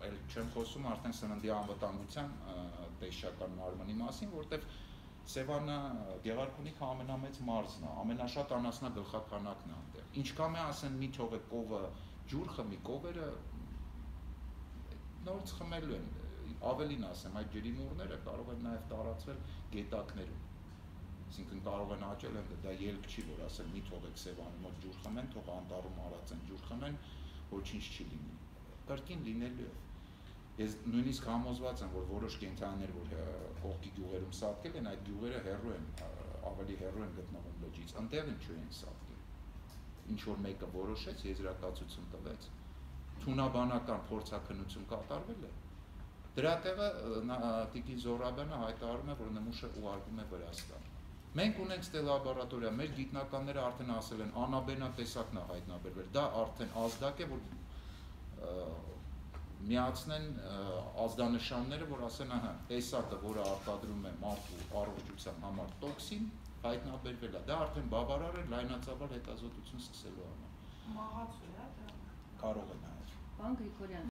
էլ չեմ խոսում արդեն սննդի անվտանգության տեսչական մարմնի մասին, որտեղ Սևանը Գեղարքունիքը ամենամեծ մարզն է, ամենաշատ անասնագլխականակն է այնտեղ։ Ինչքան է ասեն մի թողը կովը ջուր խմի, կովերը նորից խմելու են, ավելին ասեմ, այդ ջրի մուրները կարող են նաև տարածվել գետակներում։ Այսինքն կարող են աճել, դա ելք չի, որ ասեն մի թողեք Սևանի մոտ ջուր խմեն, թող անտառում արածեն ջուր խմեն, ոչինչ չի լինի։ Կրկին լինելու է։ Ես նույնիսկ համոզված եմ, որ որոշ կենդանիներ, որ կողքի գյուղերում սատկել են, այդ գյուղերը հեռու են, ավելի հեռու են գտնվում լճից, այնտեղ ինչու են սատկել։ Ինչ որ մեկը որոշեց, եզրակացություն տվեց, թունաբանական փորձաքննություն կատարվել է։ Դրա տեղը Տիկին Զոհրաբյանը հայտարարում է, որ նմուշը ուղարկվում է Վրաստան։ Մենք ունենք ստելաբորատորիա, մեր գիտնականները արդեն ասել են, անաբենատեսակն է հայտնաբերվել, դա արդեն ազդակ է, որ միացնեն ազդանշանները, որ ասեն, ահա, տեսակը, որը արտադրում է մարդու առողջության համար տոքսին, հայտնաբերվել է, դա արդեն բավարար է լայնածավալ հետազոտություն սկսելու համար։ Մահացու է դա։ Կարող է նաև։ Պարոն Գրիգորյան,